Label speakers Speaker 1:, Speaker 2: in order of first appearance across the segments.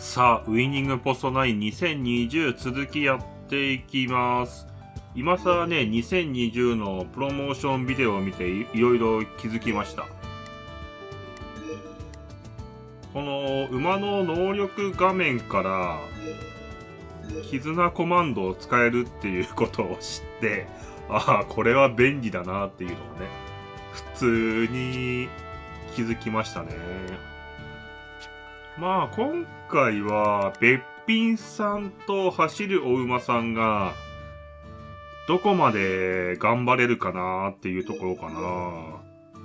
Speaker 1: さあ、ウイニングポスト92020続きやっていきます。今更ね、2020のプロモーションビデオを見ていろいろ気づきました。この馬の能力画面から絆コマンドを使えるっていうことを知って、ああ、これは便利だなっていうのをね、普通に気づきましたね。まあ今回はべっぴんさんと走るお馬さんがどこまで頑張れるかなっていうところかな。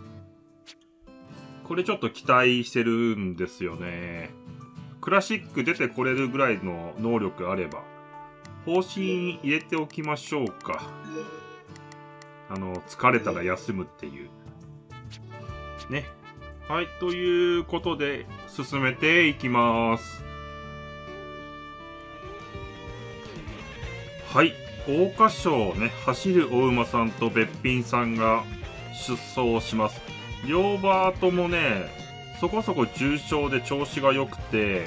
Speaker 1: これちょっと期待してるんですよね。クラシック出てこれるぐらいの能力あれば方針入れておきましょうか。疲れたら休むっていうね。はい、ということで進めていきます。はい、桜花賞ね、走るお馬さんとべっぴんさんが出走します。両馬ともね、そこそこ重賞で調子が良くて、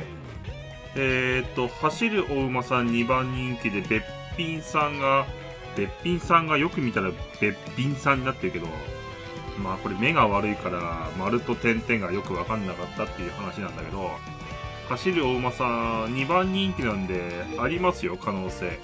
Speaker 1: 走るお馬さん2番人気でべっぴんさんがよく見たらべっぴんさんになってるけど、まあこれ目が悪いから丸と点々がよくわかんなかったっていう話なんだけど、走るお馬さん2番人気なんでありますよ、可能性。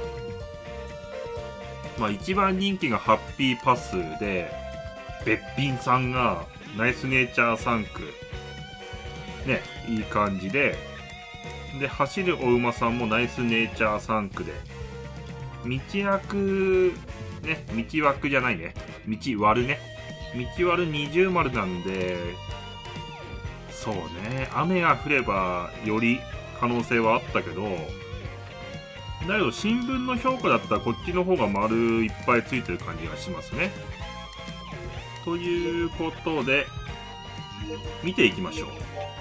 Speaker 1: まあ1番人気がハッピーパスで、べっぴんさんがナイスネイチャー3区ね、いい感じで、走るお馬さんもナイスネイチャー3区で、道枠じゃないね、道割るね、道割る20丸なんで、そうね、雨が降ればより可能性はあったけど、だけど新聞の評価だったらこっちの方が丸いっぱいついてる感じがしますね。ということで見ていきましょう。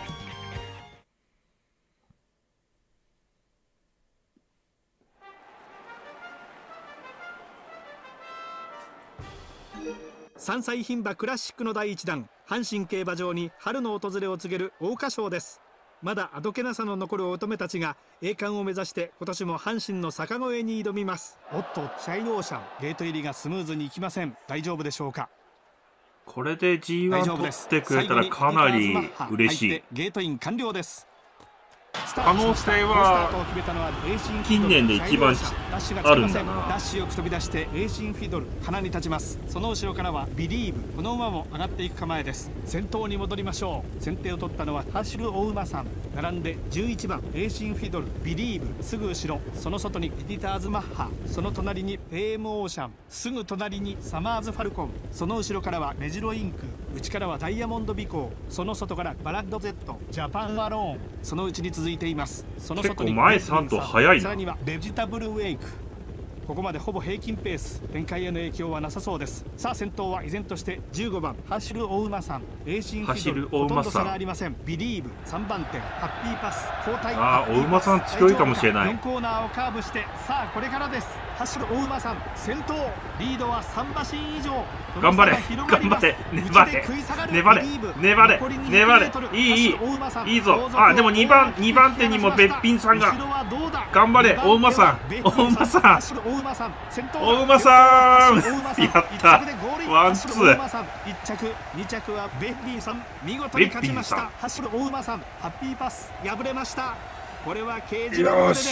Speaker 2: 3歳牝馬クラシックの第1弾、阪神競馬場に春の訪れを告げる桜花賞です。まだあどけなさの残る乙女たちが栄冠を目指して今年も阪神の坂越えに挑みます。おっと、シャイロオーシャン、ゲート入りがスムーズにいきません。大丈夫でしょうか。
Speaker 1: これで G1 取ってくれたらかなり嬉しい。
Speaker 2: ゲートイン完了です。
Speaker 1: 可能性は近年で一番あるんだな。
Speaker 2: ダッシュよく飛び出してレーシンフィドル鼻に立ちます。その後ろからはビリーブ、この馬も上がっていく構えです。先頭に戻りましょう。先手を取ったのは走るお馬さん、並んで11番レーシンフィドル、ビリーブ、すぐ後ろ、その外にエディターズマッハ、その隣にペームオーシャン、すぐ隣にサマーズファルコン、その後ろからはメジロインク、内からはダイヤモンドビコー、その外からバラッド Z、ジャパンアローン、そのうちに続いています。その外に
Speaker 1: 結構前3と早いな。
Speaker 2: さらにはベジタブルウェイク。ここまでほぼ平均ペース、展開への影響はなさそうです。さあ先頭は依然として15番走るお馬さん、レーシンフィドル、ほとんど差がありません。ビリーブ3番手、ハッピーパス交代。
Speaker 1: お馬さん強いかもしれない。
Speaker 2: 4コーナーをカーブして、さあこれからです。走るお馬さん先頭、リードは3馬身以上。
Speaker 1: 頑張れ頑張れ、粘れ粘れ粘れ粘れ、いいぞ。でも2番手にもべっぴんさんが。頑張れお馬さん、お馬さん、お馬さんやった、ワンツー。
Speaker 2: 1着2着はべっぴんさん、見事に勝ちました。走るお馬さん、ハッピーパス敗れました。これは掲示板の出です。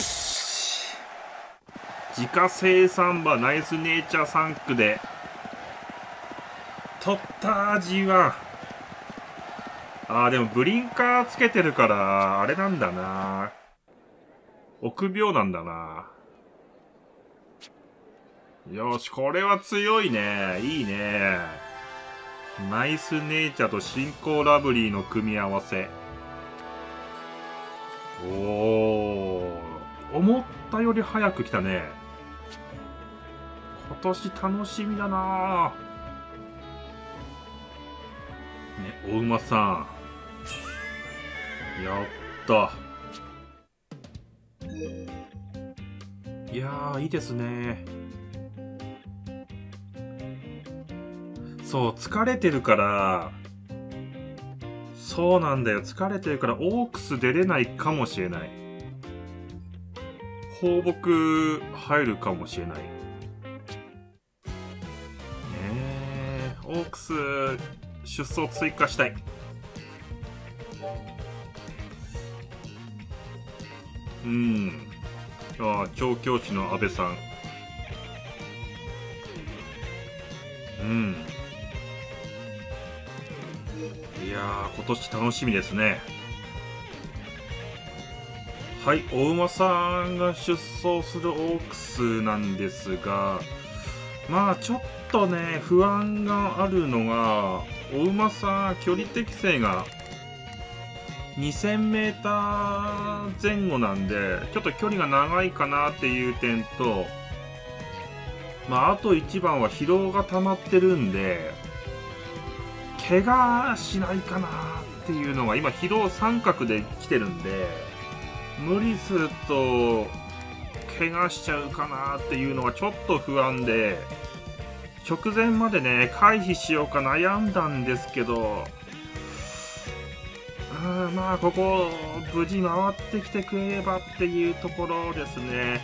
Speaker 1: 自家生産馬ナイスネイチャー3区で取ったG1。でもブリンカーつけてるからあれなんだな、臆病なんだな。よし、これは強いね。いいね。ナイスネイチャーと新興ラブリーの組み合わせ。思ったより早く来たね。今年楽しみだなね、お馬さんやった。いやー、いいですね。そう、疲れてるからそうなんだよ。疲れてるからオークス出れないかもしれない。放牧入るかもしれない。オークス出走追加したい。調教師の安倍さん。いやー、今年楽しみですね。はい、お馬さんが出走するオークスなんですが、まあちょっとね、不安があるのが、お馬さん距離適正が 2000m 前後なんで、ちょっと距離が長いかなっていう点と、あと1番は疲労が溜まってるんで、怪我しないかなっていうのが、今疲労三角で来てるんで、無理すると怪我しちゃうかなっていうのがちょっと不安で、直前までね回避しようか悩んだんですけど、ここ無事回ってきてくれればっていうところですね。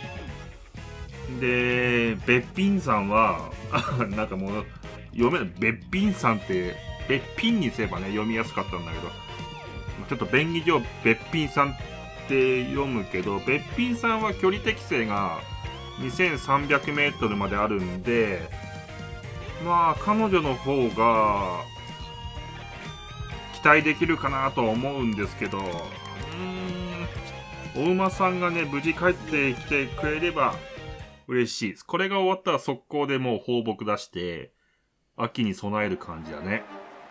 Speaker 1: で、べっぴんさんはなんかもう読めない。べっぴんさんってべっぴんにすればね読みやすかったんだけど、ちょっと便宜上べっぴんさんって読むけど、べっぴんさんは距離適正が 2300m まであるんで、彼女の方が期待できるかなとは思うんですけど、お馬さんがね無事帰ってきてくれれば嬉しいです。これが終わったら速攻でもう放牧出して秋に備える感じだね。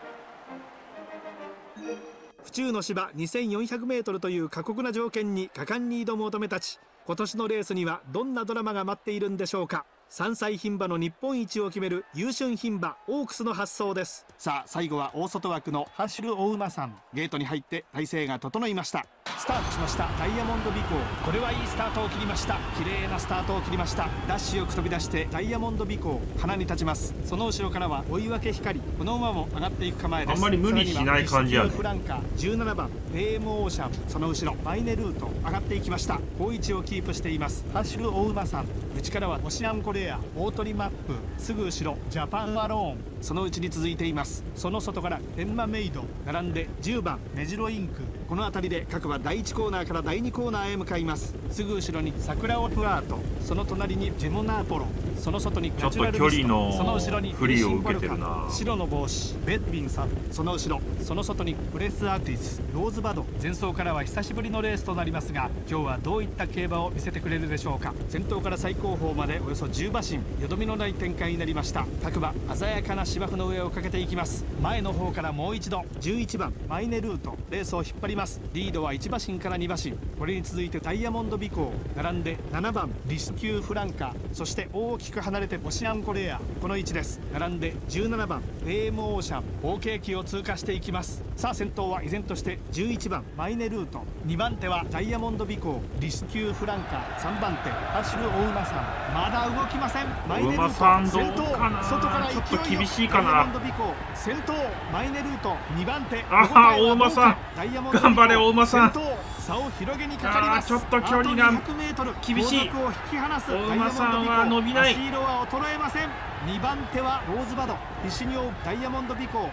Speaker 2: 府中の芝 2400m という過酷な条件に果敢に挑む乙女たち。今年のレースにはどんなドラマが待っているんでしょうか。3歳牝馬の日本一を決める優駿牝馬オークスの発走です。さあ最後は大外枠の走るお馬さん。ゲートに入って体勢が整いました。スタートしましたダイヤモンド尾行。これはいいスタートを切りました。綺麗なスタートを切りました。ダッシュよく飛び出してダイヤモンド尾行花に立ちます。その後ろからは追い分け光。この馬も上がっていく構えです。
Speaker 1: あんまり無理しない感じやね。
Speaker 2: フランカー17番レームオーシャン、その後ろマイネルート上がっていきました。好位置をキープしています。走るお馬さん。内からはオシアンコレア、大鳥マップ、すぐ後ろジャパンアローン、そのうちに続いています。その外からエンマメイド並んで10番メジロインク。この辺りで各馬第1コーナーから第2コーナーへ向かいます。すぐ後ろにサクラオプアート、その隣にジェモナーポロ、その外に
Speaker 1: ちょっと距離の
Speaker 2: その後ろに
Speaker 1: 不利を受けてるな。
Speaker 2: 白の帽子ベッビンさん、その後ろその外にプレスアーティス、ローズバド。前走からは久しぶりのレースとなりますが、今日はどういった競馬を見せてくれるでしょうか。先頭から最後方までおよそ10馬身、よどみのない展開になりました。各馬鮮やかな芝生の上をかけていきます。前の方からもう一度11番マイネルートレースを引っ張ります。リードは1馬身から2馬身。これに続いてダイヤモンド尾行並んで7番リスキューフランカー、そして大きく離れてオシアンコレア、この位置です。並んで17番レームオーシャン、合計機を通過していきます。さあ先頭は依然として11番マイネルート、2番手はダイヤモンド尾行リスキューフランカー、3番手走るお馬さん。まだ動きません。マイネルート先頭、外から勢いよく
Speaker 1: ちょっと厳しいかな。
Speaker 2: ダイヤモンド尾行先頭、マイネルート2番手。
Speaker 1: 大馬さん頑張れ。大馬さん
Speaker 2: 差を広げにかかります。
Speaker 1: ちょっと距離が厳しい。
Speaker 2: 大
Speaker 1: 馬さんは伸びない。
Speaker 2: 足色は衰えません。2番手はローズバド、必死に追うダイヤモンド尾行。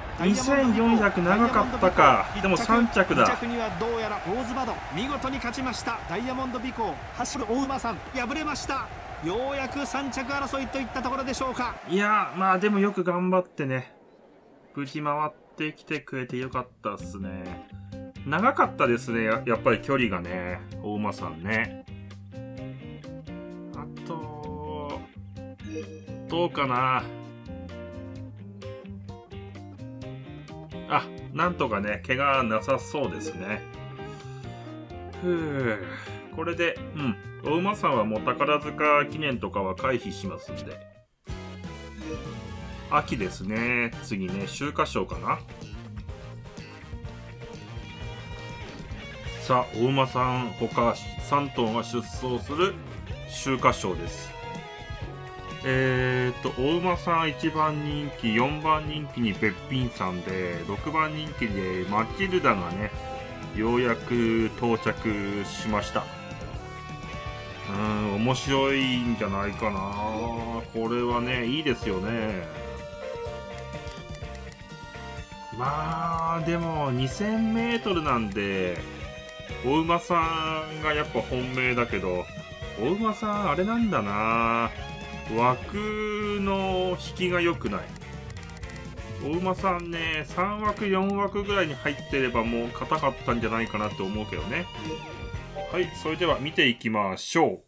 Speaker 1: 2400長かったか。でも3着だ。
Speaker 2: 2着にはどうやらローズバド、見事に勝ちました。ダイヤモンド尾行走る大馬さん敗れました。ようやく3着争いといったところでしょうか。
Speaker 1: いやでもよく頑張ってね、無事回ってきてくれてよかったっすね。長かったですね、やっぱり距離がね、大馬さんね。あとどうかな。なんとかね怪我なさそうですね。これでお馬さんはもう宝塚記念とかは回避しますんで、秋ですね。次ね秋華賞かな。さあお馬さん他3頭が出走する秋華賞です。 お馬さん1番人気、4番人気にべっぴんさんで、6番人気でマチルダがね、ようやく到着しました。面白いんじゃないかな。これはね、いいですよね。まあ、でも 2000m なんで、お馬さんがやっぱ本命だけど、お馬さんあれなんだな。枠の引きが良くない。お馬さんね、3枠4枠ぐらいに入ってればもう硬かったんじゃないかなって思うけどね。はい、それでは見ていきましょう。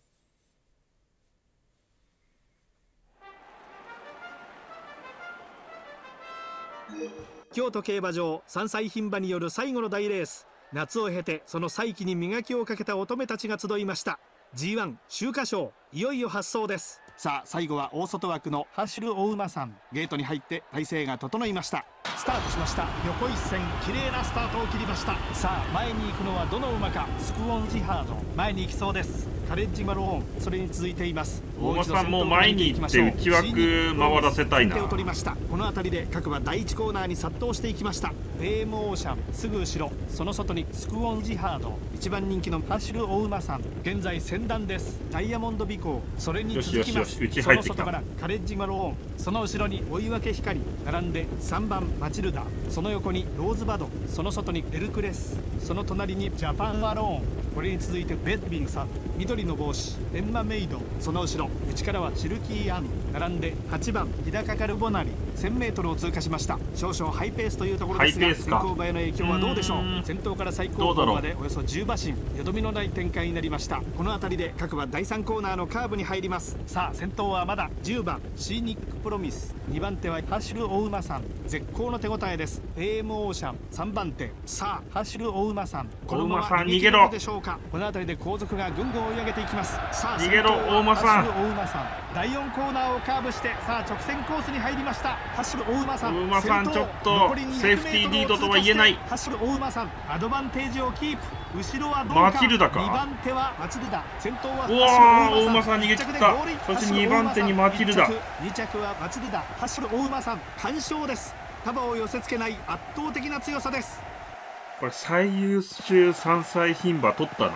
Speaker 2: 京都競馬場3歳牝馬による最後の大レース。夏を経てその再起に磨きをかけた乙女たちが集いました。 G1 秋華賞、いよいよ発走です。さあ最後は大外枠の走るお馬さん。ゲートに入って体勢が整いました。スタートしました。横一線、綺麗なスタートを切りました。さあ前に行くのはどの馬か。スクオンジハード、前に行きそうです。カレッジマローン、それに続いています。
Speaker 1: 大馬さんも前に行って内枠回らせたいな。
Speaker 2: 先手を取りました。この辺りで各馬第1コーナーに殺到していきました。フェームオーシャン、すぐ後ろ、その外にスクオンジハード、1番人気の走るお馬さん、現在先団です。ダイヤモンド尾行、それに続きます。その外からカレッジマローン、その後ろに追い分け光、並んで3番マチルダ、その横にローズバド、その外にエルクレス、その隣にジャパンマローン、これに続いてベッビンさん、緑の帽子エンマメイド、その後ろ内からはシルキーアン、並んで8番日高カルボナリ、 1000m を通過しました。少々ハイペースというところですが、先行馬への影響はどうでしょう。先頭から最高峰までおよそ10馬身、よどみのない展開になりました。この辺りで各馬第3コーナーのカーブに入ります。さあ先頭はまだ10番シーニックプロミス、2番手は走るお馬さん、絶好の手応えです。フェームオーシャン3番手、さあ走るお馬さん、このまま逃げるでしょうか。この辺りで後続がぐんぐん追い上げていきます。さあ
Speaker 1: 逃げろ大馬さん。
Speaker 2: 走るお馬さん、第4コーナーをカーブしてさあ直線コースに入りました。走るお馬さん、
Speaker 1: お馬さんちょっとセーフティーリードとは言えない。
Speaker 2: 走るお馬さんアドバンテージをキープ。後ろはどうか。
Speaker 1: マチルダか。
Speaker 2: 2番手はマチルダ、先頭は
Speaker 1: うわー、お馬さん逃げ切った。そして2番手にマチルダ、
Speaker 2: 2着はマチルダ、走るお馬さん完勝です。束を寄せ付けない圧倒的な強さです。
Speaker 1: これ最優秀3歳牝馬取ったな。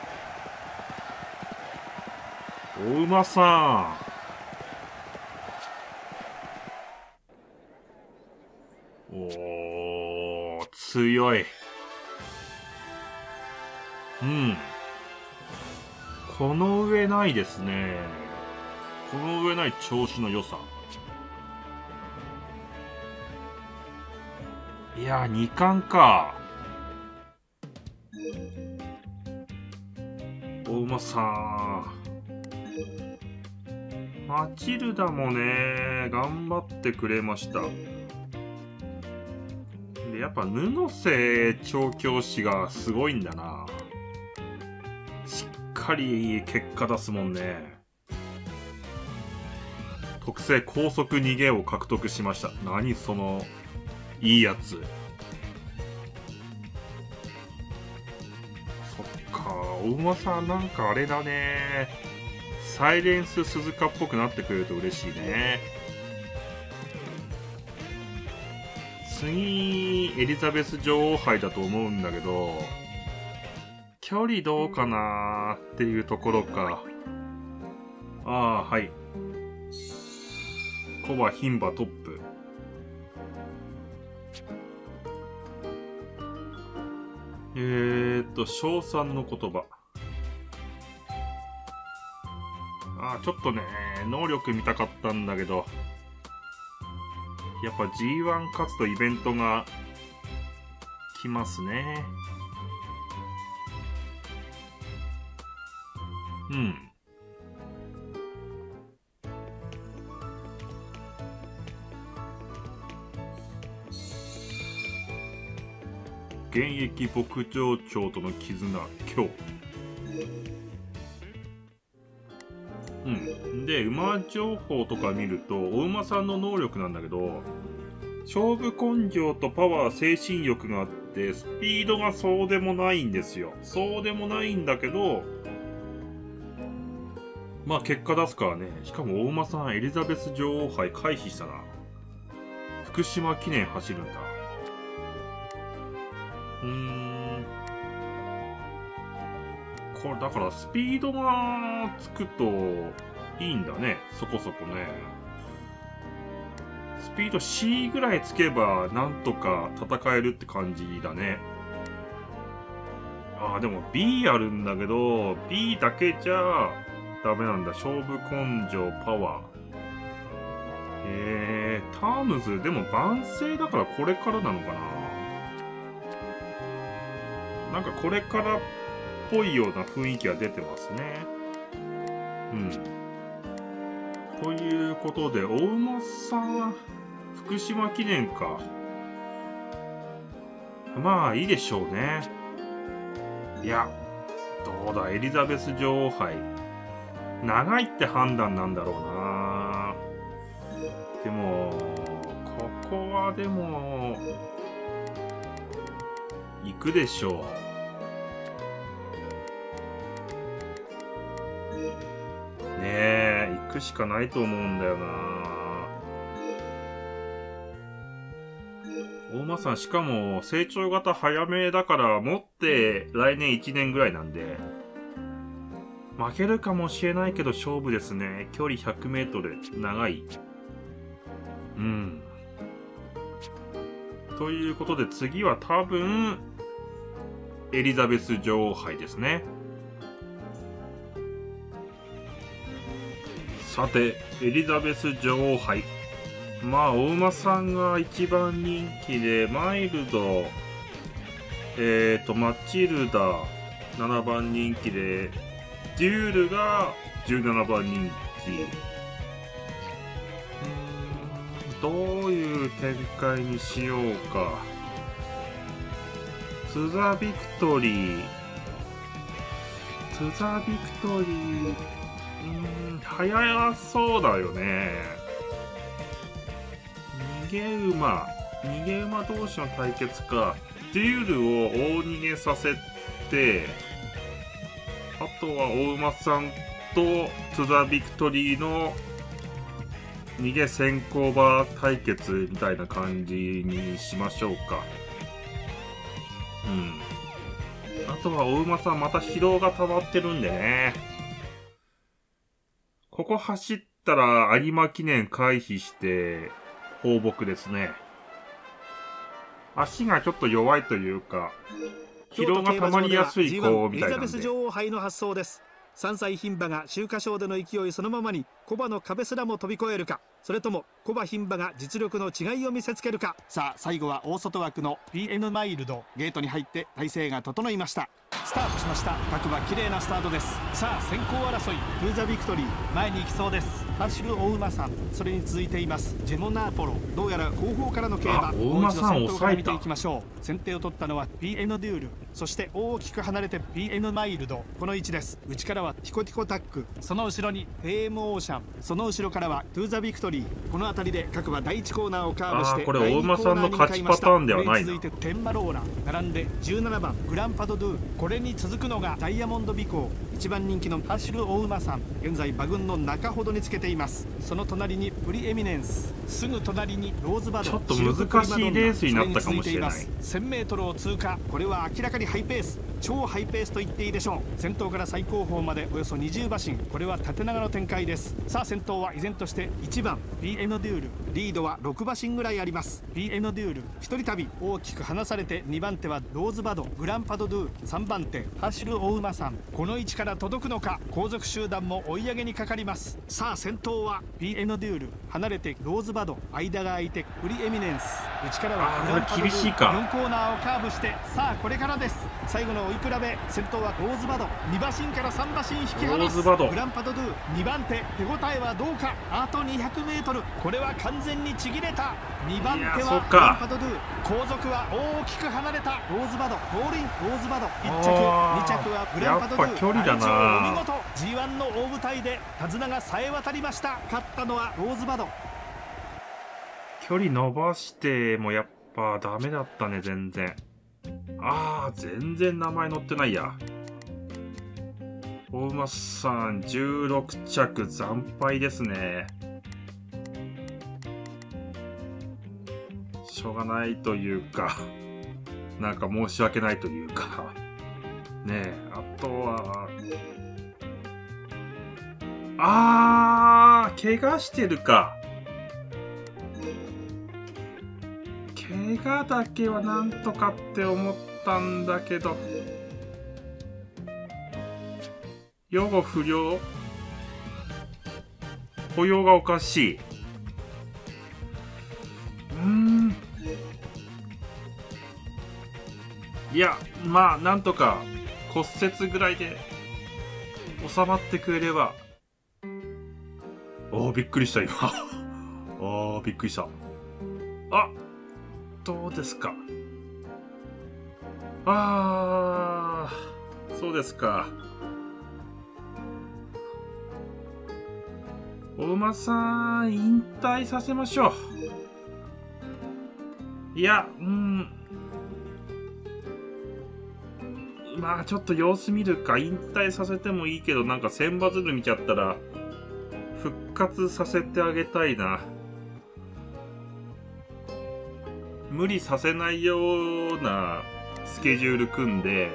Speaker 1: お馬さん、おー、強い。うん、この上ないですね。この上ない調子の良さ。いやー、2冠か。お馬さん、マチルダもね頑張ってくれました。でやっぱ布瀬調教師がすごいんだな。しっかり結果出すもんね。特製高速逃げを獲得しました。何そのいいやつ。そっか、お馬さんなんかあれだね。サイレンス鈴鹿っぽくなってくれると嬉しいね。次エリザベス女王杯だと思うんだけど、距離どうかなーっていうところか。ああ、はい。コバ牝馬トップ。称賛の言葉。ちょっとね、能力見たかったんだけど、やっぱ G1 勝つとイベントが来ますね。うん。現役牧場長との絆、今日。で、馬情報とか見ると、お馬さんの能力なんだけど、勝負根性とパワー、精神力があって、スピードがそうでもないんですよ。そうでもないんだけど、 まあ結果出すからね。しかも大馬さんエリザベス女王杯回避したな。福島記念走るんだ。これだからスピードがつくといいんだね。そこそこね。スピード C ぐらいつけばなんとか戦えるって感じだね。ああ、でも B あるんだけど、B だけじゃダメなんだ。勝負根性、パワー。タームズ、でも万世だからこれからなのかな。なんかこれからっぽいような雰囲気が出てますね。うん。ということで、大馬さん、福島記念か。まあいいでしょうね。いや、どうだ、エリザベス女王杯。長いって判断なんだろうな。でも、ここはでも、行くでしょう。ねえ、行くしかないと思うんだよな。大間さん、しかも成長型早めだから持って来年1年ぐらいなんで、負けるかもしれないけど勝負ですね。距離100メートル、長い。うん。ということで次は多分、エリザベス女王杯ですね。さて、エリザベス女王杯。まあ、大馬さんが一番人気で、マイルド、マチルダ、7番人気で、デュールが17番人気。どういう展開にしようか。トゥザビクトリー。トゥザビクトリー。早そうだよね。逃げ馬同士の対決か。デュールを大逃げさせて、あとは大馬さんとトゥザビクトリーの逃げ先行馬対決みたいな感じにしましょうか。あとは大馬さんまた疲労が溜まってるんでね。ここ走ったら有馬記念回避して放牧ですね。足がちょっと弱いというか、疲労が溜まりやすい子みたいなんで。
Speaker 2: エリザベス女王杯の発想です。3歳牝馬が秋華賞での勢いそのままにコバの壁すらも飛び越えるか、それともコバ牝馬が実力の違いを見せつけるか。さあ最後は大外枠の BN マイルド。ゲートに入って体勢が整いました。スタートしました。各馬綺麗なスタートです。さあ先行争い、トゥーザビクトリー前に行きそうです。走る大馬さん、それに続いていますジェモナーポロ。どうやら後方からの競馬。
Speaker 1: 大馬さん
Speaker 2: もう一度先頭から見ていきましょう。先手を取ったのは BN デュール、そして大きく離れて BN マイルド。この位置です。内からはティコティコタック、その後ろにフェームオーシャン、その後ろからはトゥーザビクトリー。この辺りで各馬第1コーナーをカーブして
Speaker 1: これ大馬さんの勝ちパターンではないな。
Speaker 2: 続いてテンマローラ、並んで17番グランパドドゥ。これに続くのがダイヤモンドビコー。1番人気の走る大馬さん、現在馬群の中ほどにつけています。その隣にプリエミネンス、すぐ隣にローズバド。
Speaker 1: ちょっと難しいレースになったかもしれない。
Speaker 2: 1000m を通過。これは明らかにハイペース、超ハイペースと言っていいでしょう。先頭から最後方までおよそ20馬身、これは縦長の展開です。さあ先頭は依然として1番 BN デュール、リードは6馬身ぐらいあります。 BN デュール一人旅、大きく離されて2番手はローズバド、グランパドドゥ、3番手走る大馬さん。この位置から届くのか。後続集団も追い上げにかかります。さあ先頭は BN デュール、離れてローズバド、間が空いてプリエミネンス、内からはグランパドドゥ。
Speaker 1: 厳しいか。
Speaker 2: 4コーナーをカーブして、さあこれからです。最後の追い比べ、先頭はローズバド、2馬身から3馬身引き離すグランパドドゥ。2番手手応えはどうか。あと 200m、 これは完全にちぎれた。2番手はグランパドドゥ、後続は大きく離れたローズバド、ゴールインローズバド。1着2着はグランパドドゥ。
Speaker 1: やっぱ距離だな。
Speaker 2: お見事、 G1 の大舞台で手綱がさえ渡りました。勝ったのはローズバド。
Speaker 1: 距離伸ばしてもやっぱダメだったね。全然全然名前載ってないや。 お馬さん16着惨敗ですね。しょうがないというか、なんか申し訳ないというか、ねえ、あとは、怪我してるか。怪我だけはなんとかって思ったんだけど、予後不良、歩様がおかしい。いや、まあ、なんとか骨折ぐらいで収まってくれれば。びっくりした、今。びっくりした。どうですか。そうですか。お馬さん、引退させましょう。いや、まあちょっと様子見るか。引退させてもいいけど、なんか千羽鶴見ちゃったら復活させてあげたいな。無理させないようなスケジュール組んで、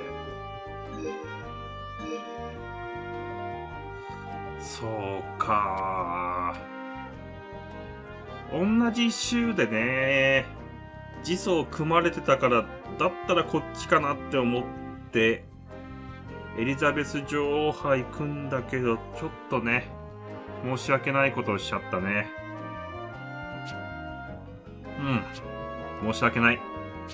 Speaker 1: そうか。同じ週でね、次走組まれてたから、だったらこっちかなって思って、エリザベス女王杯組んだけど、ちょっとね、申し訳ないことをしちゃったね。申し訳ない。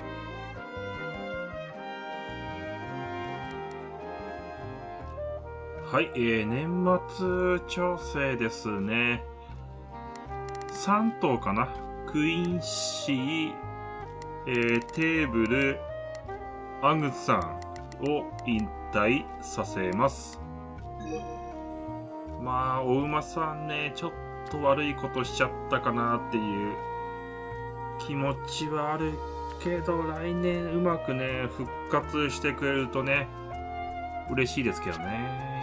Speaker 1: はい、年末調整ですね。3頭かな。クイーンシー、テーブル、アングスさんを引退させます。まあ、お馬さんね、ちょっと悪いことしちゃったかなっていう気持ちはあるけど、来年うまくね、復活してくれるとね、嬉しいですけどね。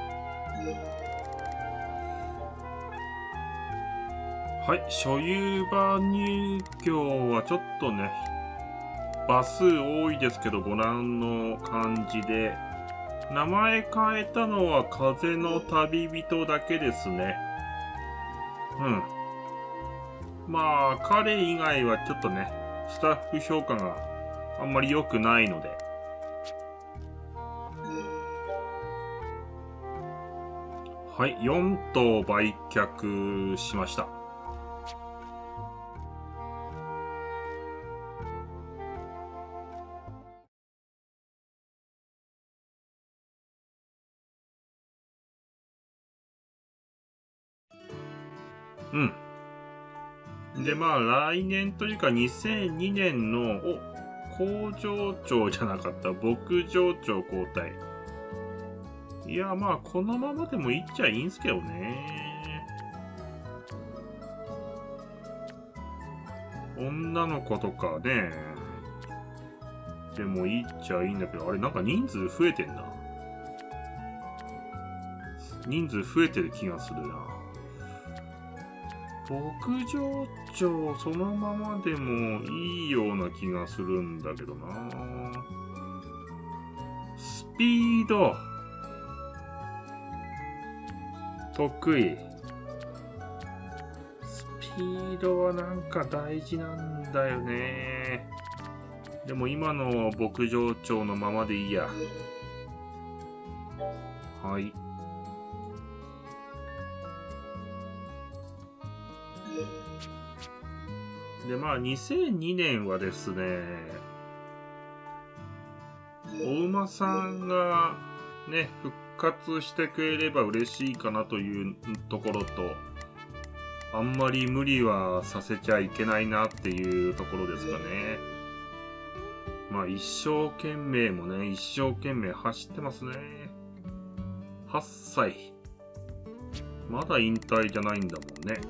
Speaker 1: はい、所有馬入居はちょっとね、馬数多いですけど、ご覧の感じで、名前変えたのは風の旅人だけですね。まあ、彼以外はちょっとね、スタッフ評価があんまり良くないので。はい、4頭売却しました。で、まあ、来年というか2002年の、工場長じゃなかった、牧場長交代。いや、まあ、このままでもいいっちゃいいんすけどね。女の子とかね、でもいいっちゃいいんだけど、あれ、なんか人数増えてんな。人数増えてる気がするな。牧場長そのままでもいいような気がするんだけどな。スピード得意。スピードはなんか大事なんだよね。でも今の牧場長のままでいいや。はい。で、まあ、2002年はですね、お馬さんがね、復活してくれれば嬉しいかなというところと、あんまり無理はさせちゃいけないなっていうところですかね。まあ、一生懸命もね、一生懸命走ってますね。8歳。まだ引退じゃないんだもんね。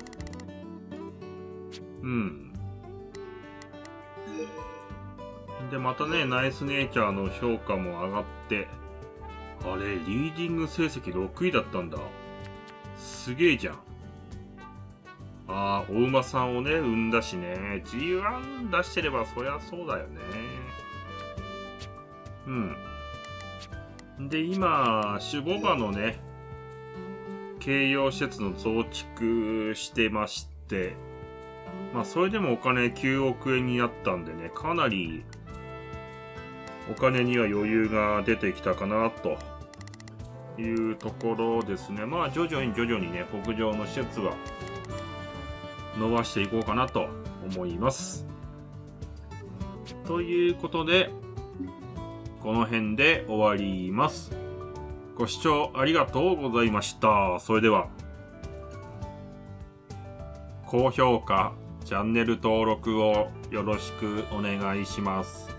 Speaker 1: で、またね、ナイスネイチャーの評価も上がって、 あれ、リーディング成績6位だったんだ。すげえじゃん。ああ、お馬さんをね、産んだしね。G1 出してればそりゃそうだよね。うん。で、今、種牡馬のね、軽養施設の増築してまして、まあ、それでもお金9億円になったんでね、かなり、お金には余裕が出てきたかな、というところですね。まあ、徐々にね、牧場の施設は、伸ばしていこうかなと思います。ということで、この辺で終わります。ご視聴ありがとうございました。それでは、高評価、チャンネル登録をよろしくお願いします。